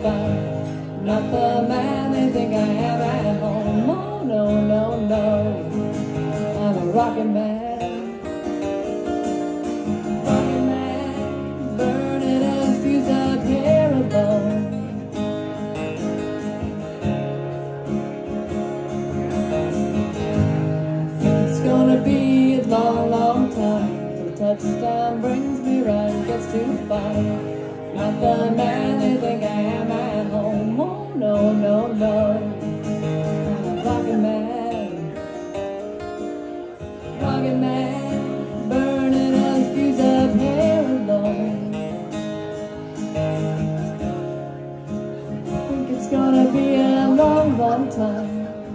fine. Not the man they think I am at home. Oh no, no, no, I'm a rockin' man. Rockin' man, burning a fuse up here alone. It's gonna be a long, long time till touchdown brings me right, gets too far. Not the man they think I am at home. Oh no, no, no, I'm a rockin' man. Rockin' man, burning a fuse up here alone. I think it's gonna be a long, long time.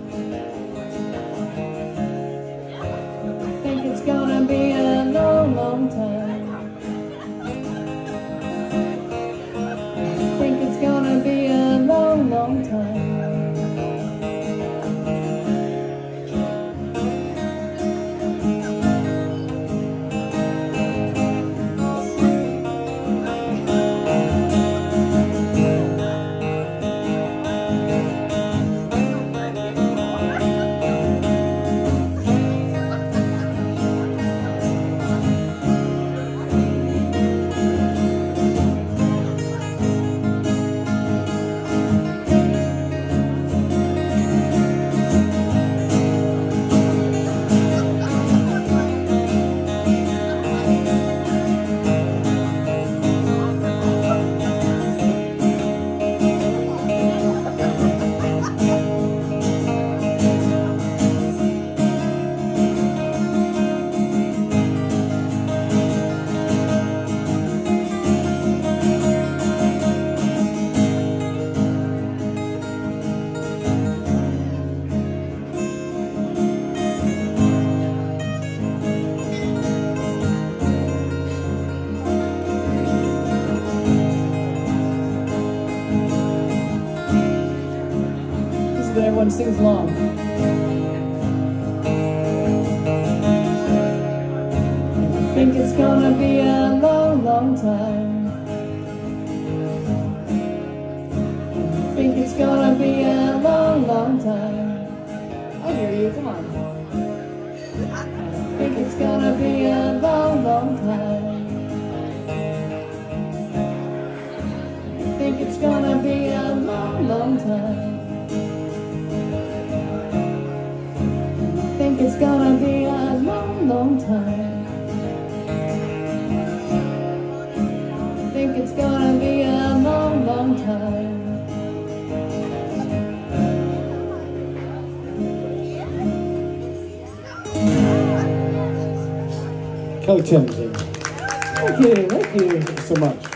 It's gonna be a long, long time. I think it's gonna be a long, long time. But everyone sings along. I think it's gonna be a long, long time. I think it's gonna be a long, long time. I hear you, come on. I think it's gonna be a long, long time. I think it's gonna be a long, long time. I think it's gonna be a long, long time. I think it's gonna be a long, long time. Kelly Timms. Thank you, thank you. Thank you so much.